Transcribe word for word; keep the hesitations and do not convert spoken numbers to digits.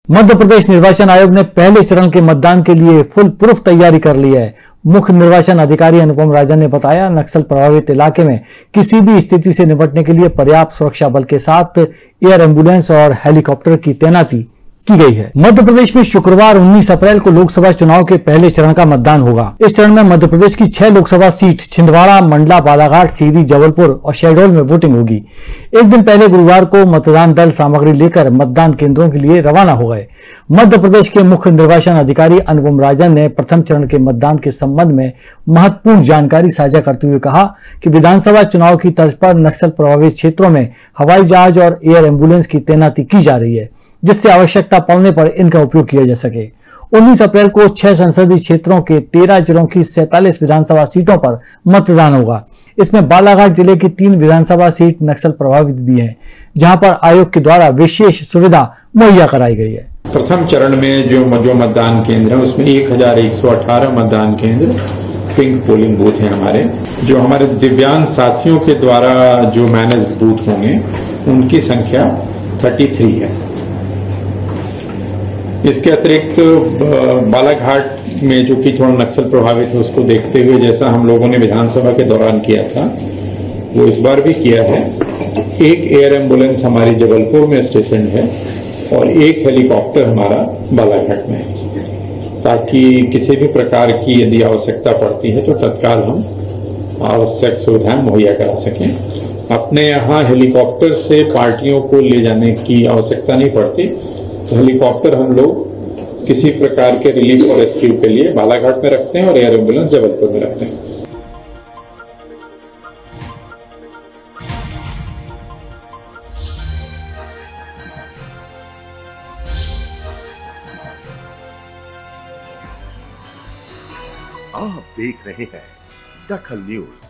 मध्य प्रदेश निर्वाचन आयोग ने पहले चरण के मतदान के लिए फुल प्रूफ तैयारी कर ली है। मुख्य निर्वाचन अधिकारी अनुपम राजन ने बताया, नक्सल प्रभावित इलाके में किसी भी स्थिति से निपटने के लिए पर्याप्त सुरक्षा बल के साथ एयर एम्बुलेंस और हेलीकॉप्टर की तैनाती की गई है। मध्य प्रदेश में शुक्रवार उन्नीस अप्रैल को लोकसभा चुनाव के पहले चरण का मतदान होगा। इस चरण में मध्य प्रदेश की छह लोकसभा सीट छिंदवाड़ा, मंडला, बालाघाट, सीधी, जबलपुर और शहडोल में वोटिंग होगी। एक दिन पहले गुरुवार को मतदान दल सामग्री लेकर मतदान केंद्रों के लिए रवाना हो गए। मध्य प्रदेश के मुख्य निर्वाचन अधिकारी अनुपम राजन ने प्रथम चरण के मतदान के संबंध में महत्वपूर्ण जानकारी साझा करते हुए कहा कि विधानसभा चुनाव की तर्ज पर नक्सल प्रभावित क्षेत्रों में हवाई जहाज और एयर एम्बुलेंस की तैनाती की जा रही है, जिससे आवश्यकता पड़ने पर इनका उपयोग किया जा सके। उन्नीस अप्रैल को छह संसदीय क्षेत्रों के तेरह जिलों की सैंतालीस विधानसभा सीटों पर मतदान होगा। इसमें बालाघाट जिले की तीन विधानसभा सीट नक्सल प्रभावित भी है, जहां पर आयोग के द्वारा विशेष सुविधा मुहैया कराई गई है। प्रथम चरण में जो जो मतदान केंद्र है उसमें एक हजार एक सौ अठारह मतदान केंद्र पिंक पोलिंग बूथ है हमारे। जो हमारे दिव्यांग साथियों के द्वारा जो मैनेज बूथ होंगे उनकी संख्या तैंतीस है। इसके अतिरिक्त बालाघाट में जो कि थोड़ा नक्सल प्रभावित है उसको देखते हुए जैसा हम लोगों ने विधानसभा के दौरान किया था वो इस बार भी किया है। एक एयर एम्बुलेंस हमारी जबलपुर में स्टेशन है और एक हेलीकॉप्टर हमारा बालाघाट में है, ताकि किसी भी प्रकार की यदि आवश्यकता पड़ती है तो तत्काल हम आवश्यक सुविधाएं मुहैया करा सकें। अपने यहाँ हेलीकॉप्टर से पार्टियों को ले जाने की आवश्यकता नहीं पड़ती, तो हेलीकॉप्टर हम लोग किसी प्रकार के रिलीफ और रेस्क्यू के लिए बालाघाट में रखते हैं और एयर एम्बुलेंस जबलपुर में रखते हैं। आप देख रहे हैं दखल न्यूज।